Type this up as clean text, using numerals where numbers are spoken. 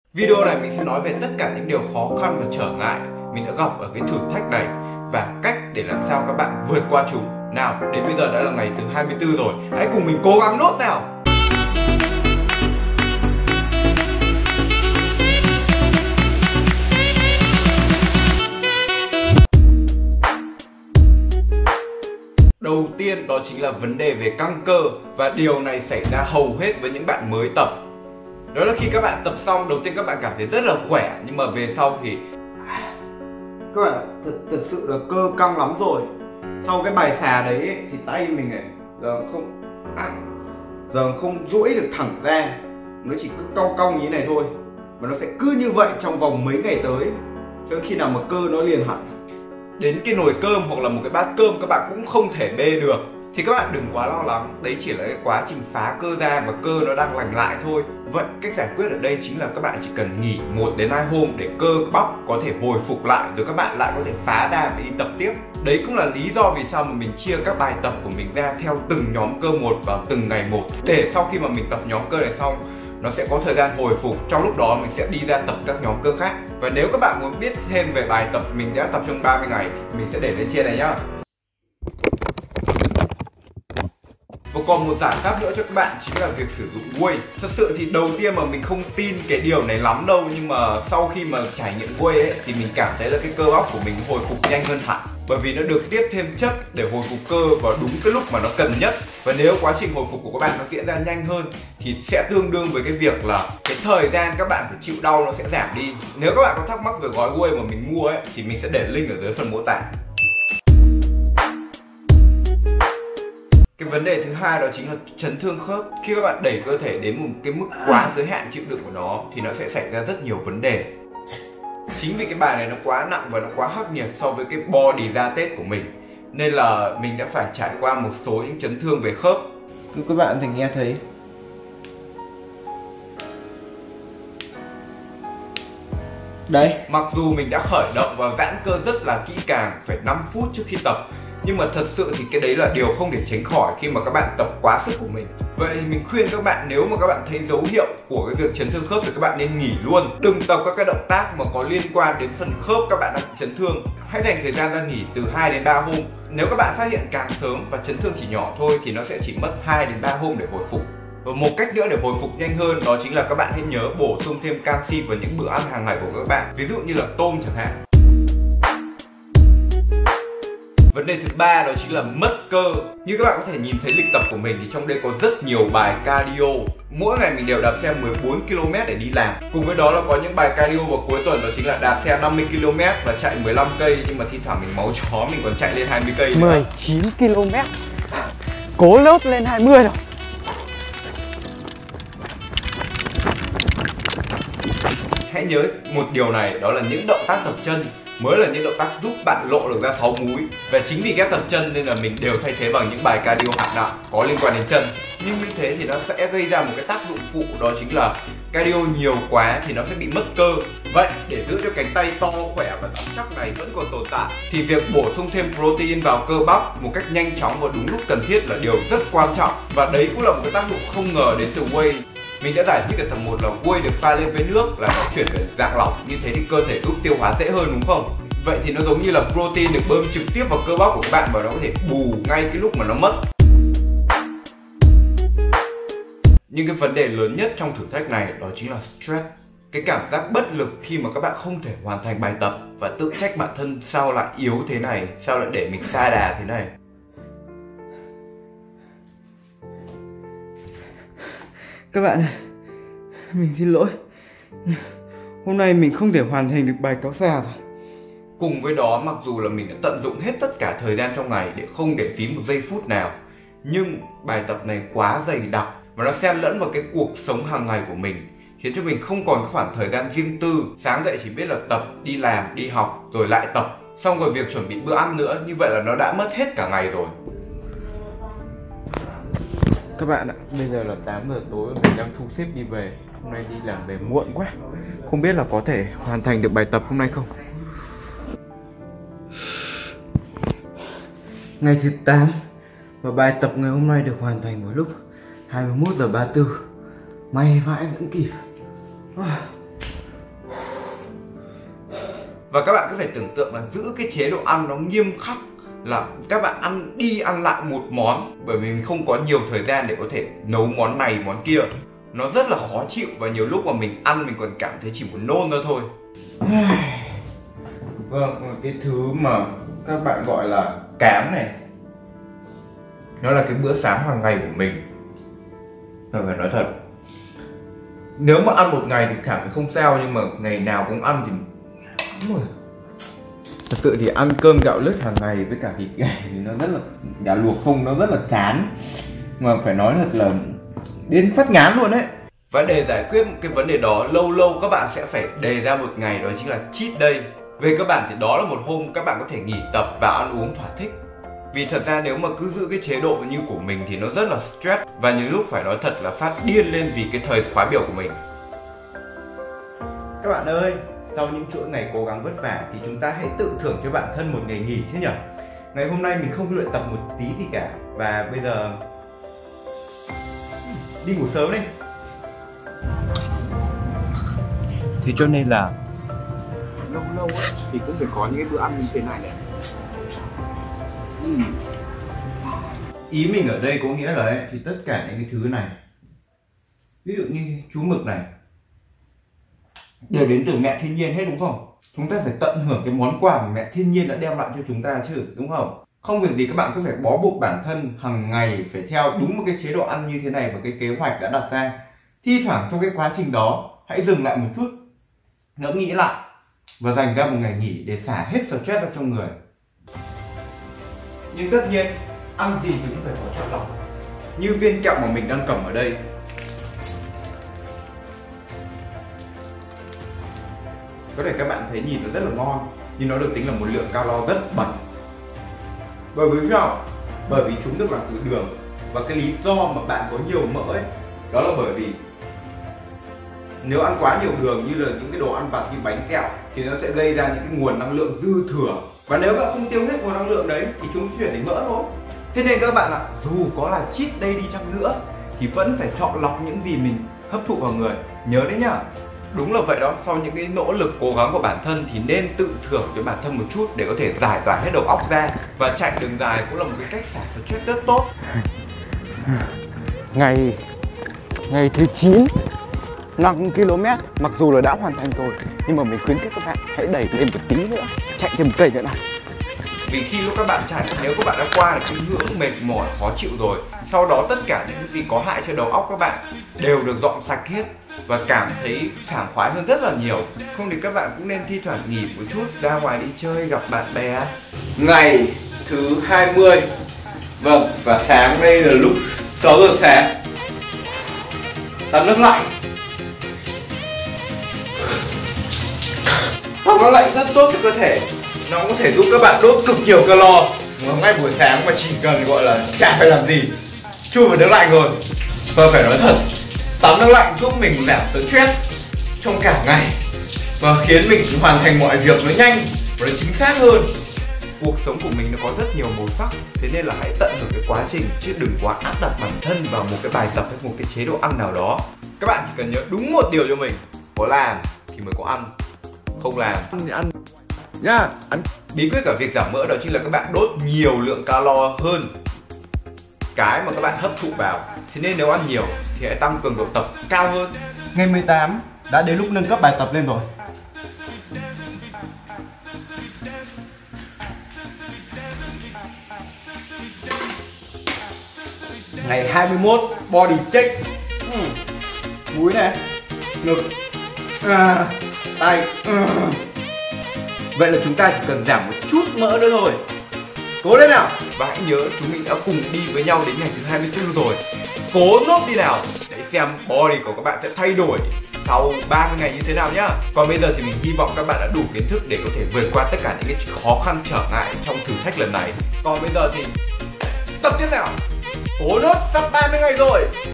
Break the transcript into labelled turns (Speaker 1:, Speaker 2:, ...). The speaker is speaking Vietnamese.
Speaker 1: Video này mình sẽ nói về tất cả những điều khó khăn và trở ngại mình đã gặp ở cái thử thách này và cách để làm sao các bạn vượt qua chúng. Nào, đến bây giờ đã là ngày thứ 24 rồi, hãy cùng mình cố gắng nốt nào! Đầu tiên đó chính là vấn đề về căng cơ, và điều này xảy ra hầu hết với những bạn mới tập. Đó là khi các bạn tập xong, đầu tiên các bạn cảm thấy rất là khỏe, nhưng mà về sau thì các bạn thật sự là cơ căng lắm rồi. Sau cái bài xà đấy ấy, thì tay mình này giờ không duỗi được thẳng ra, nó chỉ cứ cong cong như thế này thôi, và nó sẽ cứ như vậy trong vòng mấy ngày tới, cho đến khi nào mà cơ nó liền hẳn. Đến cái nồi cơm hoặc là một cái bát cơm các bạn cũng không thể bê được, thì các bạn đừng quá lo lắng, đấy chỉ là cái quá trình phá cơ ra và cơ nó đang lành lại thôi. Vậy cách giải quyết ở đây chính là các bạn chỉ cần nghỉ 1 đến 2 hôm để cơ bắp có thể hồi phục lại, rồi các bạn lại có thể phá ra và đi tập tiếp. Đấy cũng là lý do vì sao mà mình chia các bài tập của mình ra theo từng nhóm cơ một vào từng ngày một, để sau khi mà mình tập nhóm cơ này xong, nó sẽ có thời gian hồi phục, trong lúc đó mình sẽ đi ra tập các nhóm cơ khác. Và nếu các bạn muốn biết thêm về bài tập mình đã tập trong 30 ngày thì mình sẽ để lên trên này nhá. Và còn một giải pháp nữa cho các bạn chính là việc sử dụng Whey. Thật sự thì đầu tiên mà mình không tin cái điều này lắm đâu, nhưng mà sau khi mà trải nghiệm Whey ấy thì mình cảm thấy là cái cơ bắp của mình hồi phục nhanh hơn hẳn, bởi vì nó được tiếp thêm chất để hồi phục cơ vào đúng cái lúc mà nó cần nhất. Và nếu quá trình hồi phục của các bạn nó diễn ra nhanh hơn thì sẽ tương đương với cái việc là cái thời gian các bạn phải chịu đau nó sẽ giảm đi. Nếu các bạn có thắc mắc về gói Whey mà mình mua ấy thì mình sẽ để link ở dưới phần mô tả. Cái vấn đề thứ hai đó chính là chấn thương khớp. Khi các bạn đẩy cơ thể đến một cái mức quá giới hạn chịu đựng của nó thì nó sẽ xảy ra rất nhiều vấn đề. Chính vì cái bài này nó quá nặng và nó quá khắc nghiệt so với cái body ra Tết của mình, nên là mình đã phải trải qua một số những chấn thương về khớp. Các bạn thì nghe thấy đấy, mặc dù mình đã khởi động và giãn cơ rất là kỹ càng, phải 5 phút trước khi tập, nhưng mà thật sự thì cái đấy là điều không thể tránh khỏi khi mà các bạn tập quá sức của mình. Vậy thì mình khuyên các bạn, nếu mà các bạn thấy dấu hiệu của cái việc chấn thương khớp thì các bạn nên nghỉ luôn. Đừng tập các cái động tác mà có liên quan đến phần khớp các bạn đang chấn thương. Hãy dành thời gian ra nghỉ từ 2 đến 3 hôm. Nếu các bạn phát hiện càng sớm và chấn thương chỉ nhỏ thôi thì nó sẽ chỉ mất 2 đến 3 hôm để hồi phục. Và một cách nữa để hồi phục nhanh hơn đó chính là các bạn hãy nhớ bổ sung thêm canxi vào những bữa ăn hàng ngày của các bạn, ví dụ như là tôm chẳng hạn. Vấn đề thứ ba đó chính là mất cơ. Như các bạn có thể nhìn thấy lịch tập của mình thì trong đây có rất nhiều bài cardio. Mỗi ngày mình đều đạp xe 14 km để đi làm. Cùng với đó là có những bài cardio vào cuối tuần, đó chính là đạp xe 50 km và chạy 15 cây. Nhưng mà thi thoảng mình máu chó, mình còn chạy lên 20 cây nữa.
Speaker 2: 19 km. Cố lốt lên 20 rồi.
Speaker 1: Hãy nhớ một điều này, đó là những động tác tập chân mới là những động tác giúp bạn lộ được ra 6 múi. Và chính vì ghép tập chân nên là mình đều thay thế bằng những bài cardio hạng nặng có liên quan đến chân. Nhưng như thế thì nó sẽ gây ra một cái tác dụng phụ, đó chính là cardio nhiều quá thì nó sẽ bị mất cơ. Vậy để giữ cho cánh tay to, khỏe và rắn chắc này vẫn còn tồn tại thì việc bổ sung thêm protein vào cơ bắp một cách nhanh chóng và đúng lúc cần thiết là điều rất quan trọng. Và đấy cũng là một cái tác dụng không ngờ đến từ Whey. Mình đã giải thích ở tập 1 là Whey được pha lên với nước là nó chuyển về dạng lỏng, như thế thì cơ thể giúp tiêu hóa dễ hơn, đúng không? Vậy thì nó giống như là protein được bơm trực tiếp vào cơ bắp của các bạn và nó có thể bù ngay cái lúc mà nó mất. Nhưng cái vấn đề lớn nhất trong thử thách này đó chính là stress. Cái cảm giác bất lực khi mà các bạn không thể hoàn thành bài tập và tự trách bản thân sao lại yếu thế này, sao lại để mình sa đà thế này.
Speaker 2: Các bạn, mình xin lỗi. Hôm nay mình không thể hoàn thành được bài kéo xà rồi.
Speaker 1: Cùng với đó, mặc dù là mình đã tận dụng hết tất cả thời gian trong ngày để không để phí một giây phút nào, nhưng bài tập này quá dày đặc và nó xen lẫn vào cái cuộc sống hàng ngày của mình, khiến cho mình không còn khoảng thời gian riêng tư. Sáng dậy chỉ biết là tập, đi làm, đi học rồi lại tập, xong rồi việc chuẩn bị bữa ăn nữa, như vậy là nó đã mất hết cả ngày rồi.
Speaker 2: Các bạn ạ, bây giờ là 8 giờ tối, mình đang thu xếp đi về. Hôm nay đi làm về muộn quá, không biết là có thể hoàn thành được bài tập hôm nay không. Ngày thứ 8 và bài tập ngày hôm nay được hoàn thành vào lúc 21 giờ 34. May vãi vẫn kịp.
Speaker 1: Và các bạn cứ phải tưởng tượng là giữ cái chế độ ăn nó nghiêm khắc, là các bạn ăn đi ăn lại một món, bởi vì mình không có nhiều thời gian để có thể nấu món này món kia. Nó rất là khó chịu và nhiều lúc mà mình ăn mình còn cảm thấy chỉ muốn nôn ra thôi.
Speaker 2: Vâng, cái thứ mà các bạn gọi là cám này, nó là cái bữa sáng hàng ngày của mình. Tôi phải nói thật, nếu mà ăn một ngày thì cảm thấy không sao, nhưng mà ngày nào cũng ăn thì thật sự thì ăn cơm gạo lứt hàng ngày với cả thịt gà thì nó rất là, gà luộc không, nó rất là chán. Mà phải nói thật là đến phát ngán luôn đấy.
Speaker 1: Và để giải quyết cái vấn đề đó, lâu lâu các bạn sẽ phải đề ra một ngày, đó chính là cheat day. Về cơ bản thì đó là một hôm các bạn có thể nghỉ tập và ăn uống thỏa thích. Vì thật ra nếu mà cứ giữ cái chế độ như của mình thì nó rất là stress, và nhiều lúc phải nói thật là phát điên lên vì cái thời khóa biểu của mình.
Speaker 2: Các bạn ơi, sau những chuỗi ngày cố gắng vất vả thì chúng ta hãy tự thưởng cho bản thân một ngày nghỉ chứ nhỉ. Ngày hôm nay mình không luyện tập một tí gì cả, và bây giờ đi ngủ sớm đi.
Speaker 1: Thì cho nên là lâu lâu thì cũng phải có những cái bữa ăn như thế này này.
Speaker 2: Ý mình ở đây có nghĩa là ấy, thì tất cả những cái thứ này, ví dụ như chú mực này, đều đến từ mẹ thiên nhiên hết, đúng không? Chúng ta phải tận hưởng cái món quà mà mẹ thiên nhiên đã đem lại cho chúng ta chứ, đúng không? Không việc gì các bạn cứ phải bó buộc bản thân hàng ngày phải theo đúng một cái chế độ ăn như thế này và cái kế hoạch đã đặt ra. Thi thoảng trong cái quá trình đó hãy dừng lại một chút, ngẫm nghĩ lại và dành ra một ngày nghỉ để xả hết stress ra trong người.
Speaker 1: Nhưng tất nhiên ăn gì thì cũng phải có chọn lọc. Như viên kẹo mà mình đang cầm ở đây,
Speaker 2: có thể các bạn thấy nhìn nó rất là ngon, nhưng nó được tính là một lượng calo rất bẩn. Bởi vì sao? Bởi vì chúng được làm từ đường. Và cái lý do mà bạn có nhiều mỡ ấy, đó là bởi vì nếu ăn quá nhiều đường như là những cái đồ ăn vặt như bánh kẹo thì nó sẽ gây ra những cái nguồn năng lượng dư thừa. Và nếu bạn không tiêu hết nguồn năng lượng đấy thì chúng chuyển thành mỡ thôi.
Speaker 1: Thế nên các bạn ạ, dù có là cheat day đi chăng nữa thì vẫn phải chọn lọc những gì mình hấp thụ vào người. Nhớ đấy nhá. Đúng là vậy đó, sau những cái nỗ lực cố gắng của bản thân thì nên tự thưởng cho bản thân một chút để có thể giải tỏa hết đầu óc ra. Và chạy đường dài cũng là một cái cách xả stress rất tốt.
Speaker 3: Ngày thứ 9, 5 km, mặc dù là đã hoàn thành rồi, nhưng mà mình khuyến khích các bạn hãy đẩy lên một tí nữa, chạy thêm một cây nữa nào.
Speaker 1: Vì khi lúc các bạn chạy, nếu các bạn đã qua được cái ngưỡng mệt mỏi khó chịu rồi, sau đó tất cả những gì có hại cho đầu óc các bạn đều được dọn sạch hết và cảm thấy sảng khoái hơn rất là nhiều. Không thì các bạn cũng nên thi thoảng nghỉ một chút, ra ngoài đi chơi gặp bạn bè.
Speaker 2: Ngày thứ 20. Vâng, và sáng đây là lúc 6 giờ sáng. Tắm nước lạnh. Nó lạnh rất tốt cho cơ thể. Nó có thể giúp các bạn đốt cực nhiều calo ngay buổi sáng mà chỉ cần gọi là chả phải làm gì, chui vào nước lạnh rồi. Và phải nói thật, tắm nước lạnh giúp mình giảm stress trong cả ngày và khiến mình hoàn thành mọi việc nó nhanh và nó chính xác hơn.
Speaker 1: Cuộc sống của mình nó có rất nhiều màu sắc, thế nên là hãy tận hưởng cái quá trình chứ đừng quá áp đặt bản thân vào một cái bài tập hay một cái chế độ ăn nào đó. Các bạn chỉ cần nhớ đúng một điều cho mình: có làm thì mới có ăn, không làm
Speaker 3: Ăn nhá, ăn.
Speaker 1: Bí quyết cả việc giảm mỡ đó chính là các bạn đốt nhiều lượng calo hơn cái mà các bạn hấp thụ vào. Thế nên nếu ăn nhiều thì hãy tăng cường độ tập cao hơn.
Speaker 2: Ngày 18 đã đến lúc nâng cấp bài tập lên rồi.
Speaker 1: Ngày 21 body check.
Speaker 2: Múi này, ngực, tay.
Speaker 1: Vậy là chúng ta chỉ cần giảm một chút mỡ nữa thôi. Cố lên nào. Và hãy nhớ chúng mình đã cùng đi với nhau đến ngày thứ 24 rồi. Cố nốt đi nào để xem body của các bạn sẽ thay đổi sau 30 ngày như thế nào nhá. Còn bây giờ thì mình hy vọng các bạn đã đủ kiến thức để có thể vượt qua tất cả những cái khó khăn trở ngại trong thử thách lần này. Còn bây giờ thì tập tiếp nào. Cố nốt sắp 30 ngày rồi.